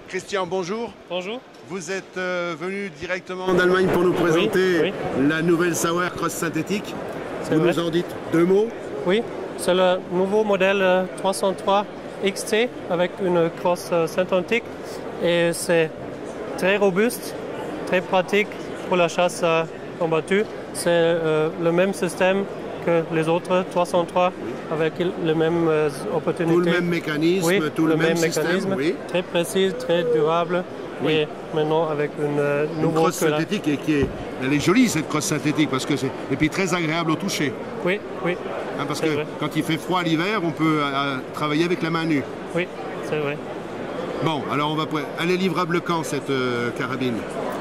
Christian, bonjour. Bonjour. Vous êtes venu directement d'Allemagne pour nous présenter la nouvelle Sauer Cross synthétique. Vous nous en dites deux mots? Oui, c'est le nouveau modèle 303 XT avec une crosse synthétique et c'est très robuste, très pratique pour la chasse en battue. C'est le même système que les autres 303 avec les mêmes opportunités. Tout le même mécanisme, tout le même système, très précis, très durable. Et maintenant avec une crosse synthétique elle est jolie cette crosse synthétique parce que et puis très agréable au toucher. Oui, oui. Hein, parce que quand il fait froid l'hiver, on peut travailler avec la main nue. Oui, c'est vrai. Bon, alors elle est livrable quand cette carabine?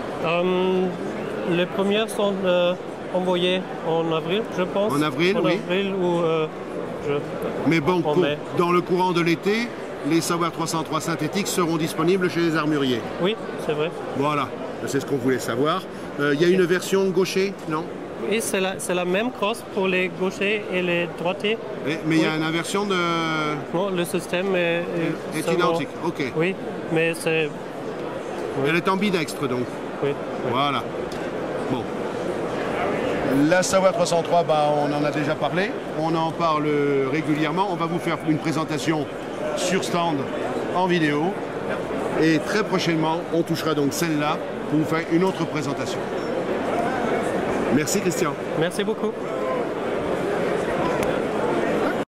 Les premières sont envoyées en avril, je pense. En avril, en avril ou mais bon, dans le courant de l'été, les Sauer 303 synthétiques seront disponibles chez les armuriers. Oui, c'est vrai. Voilà, c'est ce qu'on voulait savoir. Il y a une version gaucher, non? Oui, c'est la même crosse pour les gauchers et les droitiers. Mais il y a une version de... Non, le système est identique, ok. Oui, mais c'est... Elle est ambidextre donc. Oui. Voilà. Bon. La Sauer 303, on en a déjà parlé. On en parle régulièrement. On va vous faire une présentation sur stand en vidéo. Et très prochainement, on touchera donc celle-là pour vous faire une autre présentation. Merci Christian. Merci beaucoup.